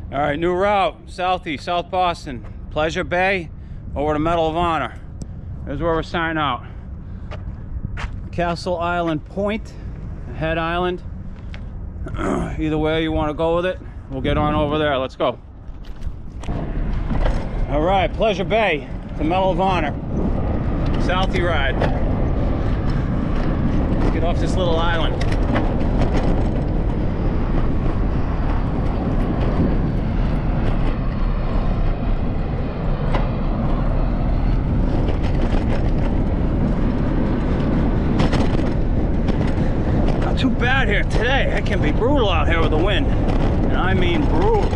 All right, new route, Southie, South Boston, Pleasure Bay, over to Medal of Honor. Here's where we're starting out. Castle Island Point, Head Island. Either way you want to go with it, we'll get on over there. Let's go. All right, Pleasure Bay to Medal of Honor. Southie ride. Let's get off this little island. Too bad here today. It can be brutal out here with the wind, and I mean brutal.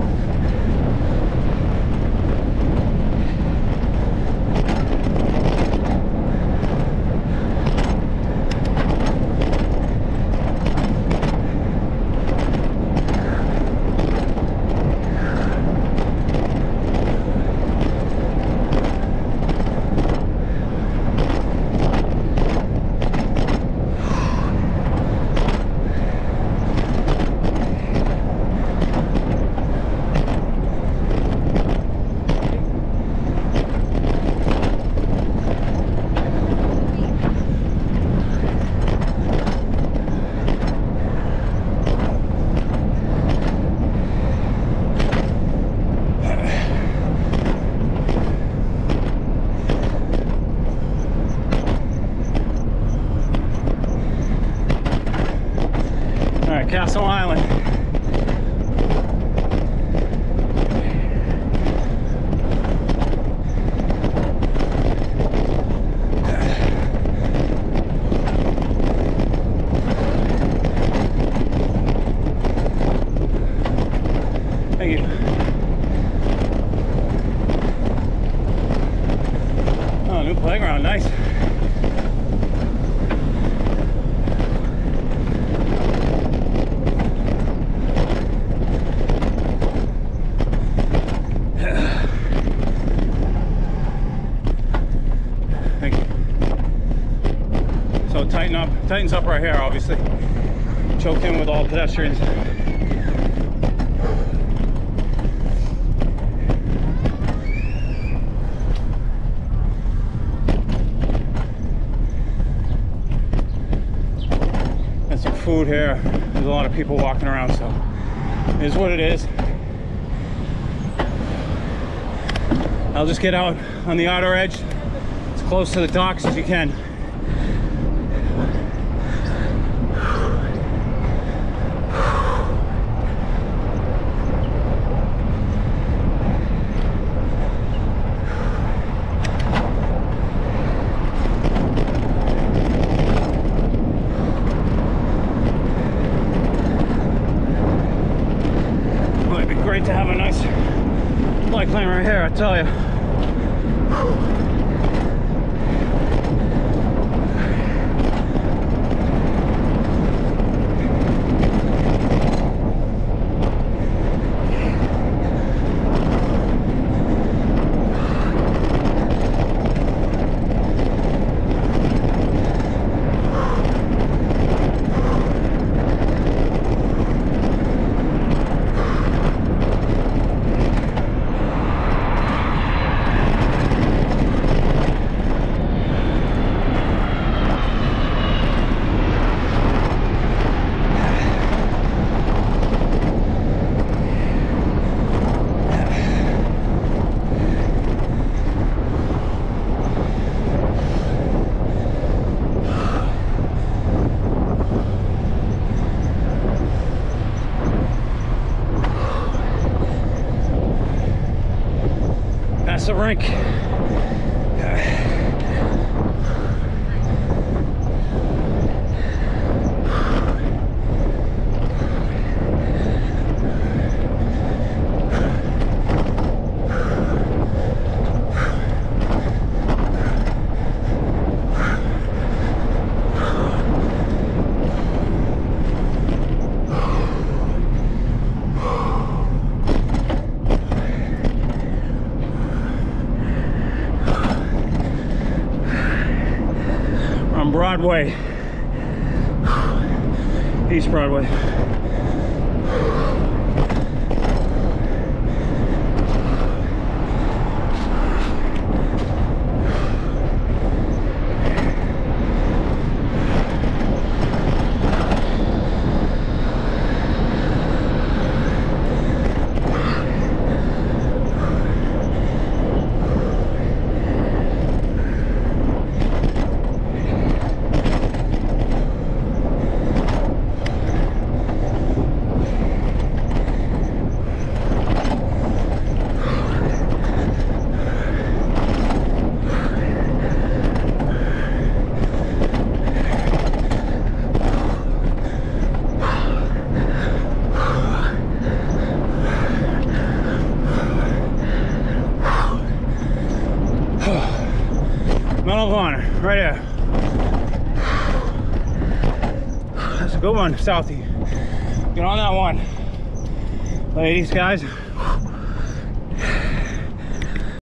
Castle Island. Thank you. Oh, new playground, nice. Tightens up right here, obviously. Choked in with all pedestrians. And some food here. There's a lot of people walking around, so it is what it is. I'll just get out on the outer edge, as close to the docks as you can. To have a nice bike lane right here, I tell you. The rink. Broadway, East Broadway. corner, right here. That's a good one, Southie. Get on that one. Ladies, guys.